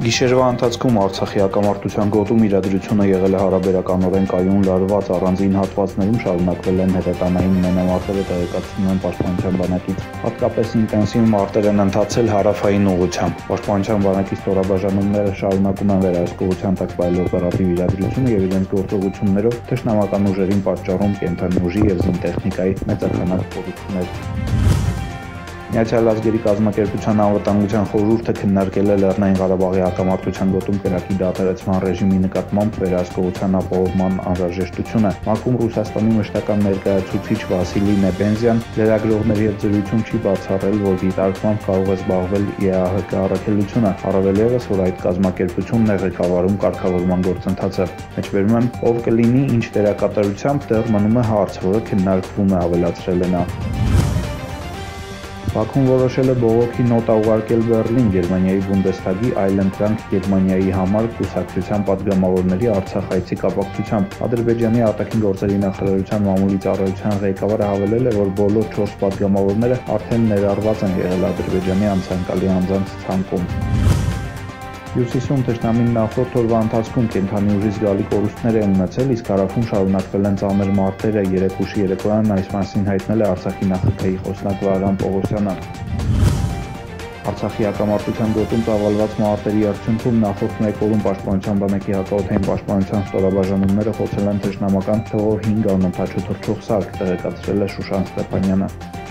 Գիշերվա ընթացքում Արցախի հակամարտության գոտում իրադրությունը եղել է հարաբերականորեն կայուն լարված, առանձին հատվածներում շարունակվել են հրետանային մենամարտերը, տեղեկացնում են Պաշտպանության բանակից։ Հատկապես ինտենսիվ մարտեր են ընթացել հարավային ուղղությամբ։ Պաշտպանության բանակի ստորաբաժանումները շարունակում են վերահսկողության տակ վայելել օպերատիվ իրադրությունը եւ իրենց գործողություններով թշնամական ուժերին պատճառում կենտրոնի ուժի եւ զինտեխնիկայի մեծաքանակ փոխություններ։ Միացյալ Ազգերի կազմակերպության անվտանգության խորհուրդը քննարկել է Լեռնային Ղարաբաղի հակամարտության գոտում կրակի դադարեցման ռեժիմի նկատմամբ վերահսկողության ապահովման անհրաժեշտությունը։ ՄԱԿ-ում Ռուսաստանի մշտական ներկայացուցիչ Վասիլի Նեբենզյան լրագրողների հետ զրույցում չի բացառել, որ դիտարկմամբ կարող է զբաղվել ԵԱՀԿ առաքելությունը, առավել ևս, որ այդ կազմակերպությունն է ղեկավարում կարգավորման գործընթացը։ Մեջբերում եմ, ով կլինի, ինչ դերակատարությամբ, դեռ մնում է հարց, որը քննարկվում է, ավելացրել է նա։ Բաքուն որոշել է բողոքի նոտա ուղարկել Բեռլին Գերմանիայի Բունդեսթագի այլընտրանք Գերմանիայի համար կուսակցության պատգամավորների Արցախ այցի կապակցությամբ։ Ադրբեջանի արտաքին գործերի նախարարության մամուլի ծառայության ղեկավարը հավելել է, որ բոլոր 4 պատգամավորները արդեն ներառված են եղել Ադրբեջանի անցանկալի անձանց ցանկում։ Հյուսիսում թշնամին նախորդ օրվա ընթացքում կենդանի ուժի զգալի կորուստներ են ունեցել, իսկ հարավում շարունակվել են ծանր մարտերը։ Երեկուշի երեկոյան այս մասին հայտնել է Արցախի նախագահի խոսնակ Վահրամ Պողոսյանը։ Արցախի հակամարտության գոտում ծավալված մարտերի արդյունքում նախորդ մեկ օրում Պաշտպանության բանակի հակաօդային պաշտպանության ստորաբաժանումները խոցել են թշնամական թվով 5 անընդհատ թռչող սարք, տեղեկացրել է Շուշան Ստեփանյանը։